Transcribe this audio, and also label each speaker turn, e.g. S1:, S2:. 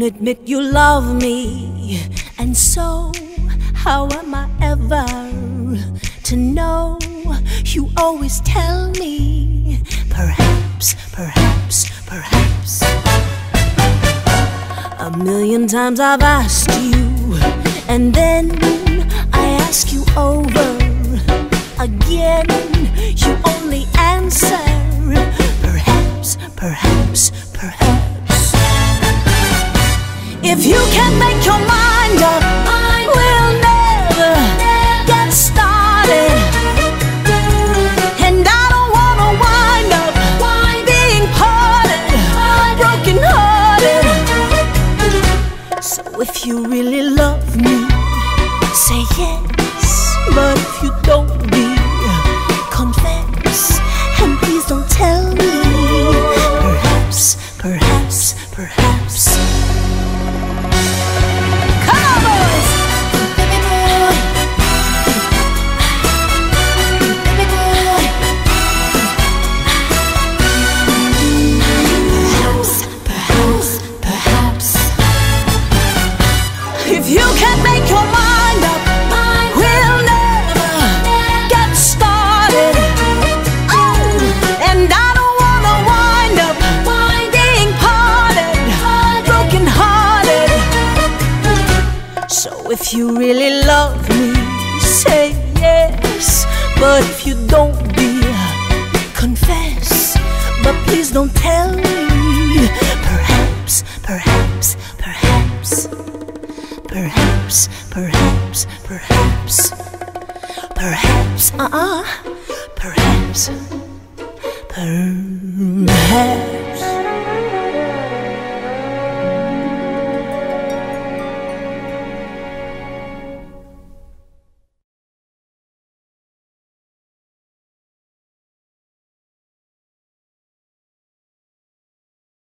S1: admit you love me, and so how am I ever to know? You always tell me, perhaps, perhaps, perhaps. A million times I've asked you, and then I ask you over again. You only answer, perhaps, perhaps, perhaps. If you can't make your mind up, we'll never get started. And I don't wanna wind up being parted, broken hearted. So if you really love me, say yes. But if you don't, confess. And please don't tell me, perhaps, perhaps, perhaps. If you can't make your mind up, we'll never get started. Oh, and I don't wanna wind up being parted, broken hearted. So if you really love me, say yes. But if you don't, confess. But please don't tell me, perhaps, perhaps, perhaps. Perhaps, perhaps, perhaps, perhaps, perhaps, perhaps.